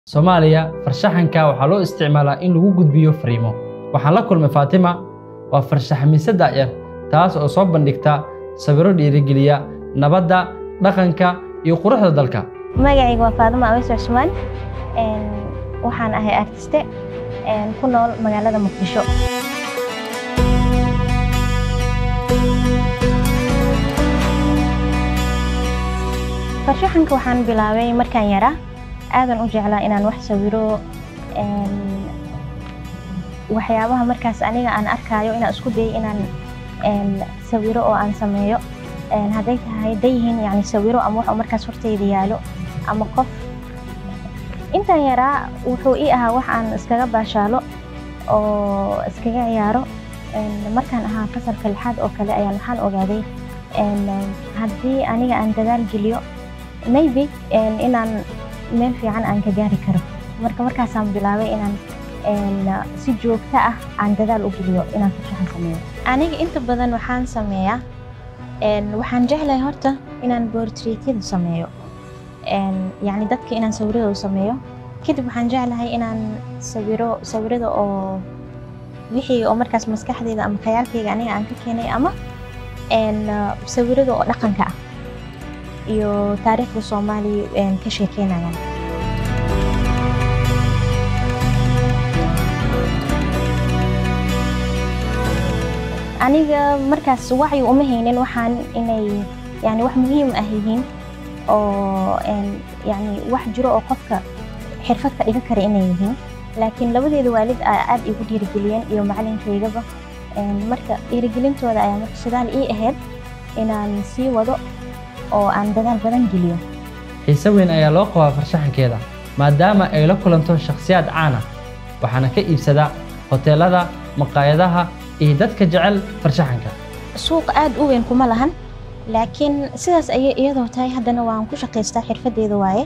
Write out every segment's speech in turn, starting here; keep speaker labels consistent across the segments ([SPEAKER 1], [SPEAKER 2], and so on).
[SPEAKER 1] Somalia farshaxanka waxaa loo isticmaalaa in lagu gudbiyo fariimo. Waxaan la kulmay Fatima waa farshaxanisa daayar taas oo soo bandhigta sawirro dhiirigeliya nabadda, dhaqanka iyo quruxda dalka.
[SPEAKER 2] Magacaygu waa Fatima Aweys waxaan ahay artiste ku nool magaalada Muqdisho. Farshaxanka waxaan bilaabay markaan yaraa aadan u jeclaa inaan wax sawiro waxyaabaha markaas aniga aan arkaayo inaan isku dayo inaan sawiro oo aan sameeyo haday tahay dayihiin yani sawiro ama wax markaas horteyda yaalo ama qof intaan yaraa wuxuu ii ahaa wax aan iskaga baashaalo oo iskaga ciyaaro markaan ahaa fasalka 6 oo kale ayaan waxaan ogaaday haddii aniga aan dadaal geliyo maybe inaan meel fiican aan ka gaari karo markaasaan bilaabay inaan si joogto ah aan dadaal u geliyo inaan farshaxan sameeyo. Aniga inta badan waxaan sameeyaa waxaan jeclahay horta inaan portraityada sameeyo yani dadka inaan sawirada sameeyo kadib waxaan jeclahay inaan sawirada oo wixii oo markaas maskaxdayda ama khayaalkayga aniga aan ka keenay ama sawirada oo dhaqanka ah iyo taariikhda Soomaaliya ka sheekeynayaan. Aniga markaas wacyi uma haynin waxaan inay yani wax muhiim ah yihiin oo yani wax jiro oo qofka xirfad ka dhigan kara inay yihiin laakiin labadeeda waalid aad igu dhiirigeliyeen iyo macallinkaygaba marka dhiirigelintooda ayaa marka sidaal ii ahayd inaan sii wado oo aan dadaal badan geliyo.
[SPEAKER 1] Xiise weyn ayaa loo qabaa farshaxankeeda maadaama ay la kulanto shakhsiyaad caan ah waxaana ka iibsada hoteelada, maqaayadaha iyo dadka jecel farshaxanka.
[SPEAKER 2] Suuq aad u weyn kuma lahan laakiin sidaas ay iyadoo tahay haddana waan ku shaqaystaa xirfadeeda waaye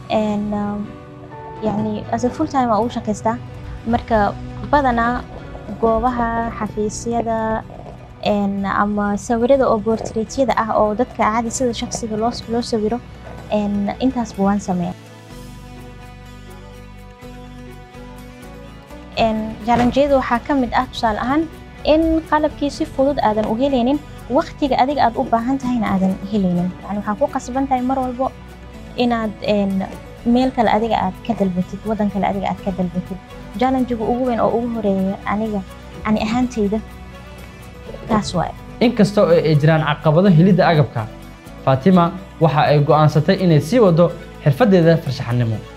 [SPEAKER 2] yani as a full time aan u shaqaystaa marka badanaa goobaha xafiisyada ama sawirada oo portraityada ah oo dadka caadi sida shakhsiga loo sawiro intaas baan sameeyaa. Challenge-yada waxaa ka mid ah tusaale ahaan in qalabkii si fudud aadan u helaynin waqtiga adiga aad u baahan tahayna aadan helaynin yani waxaa ku qasban tahay mar walbo inaad meel kale adiga aad ka dalbatid wadan kale adiga aad ka dalbatid. Challenge-gu ugu weyn oo ugu horeeya aniga ani ahaantayda taas waaye.
[SPEAKER 1] Inkasta oo ay jiraan caqabado helidda agabka, Fatima waxa ay go'aansatay inay sii wado xirfadeeda farshaxanimo.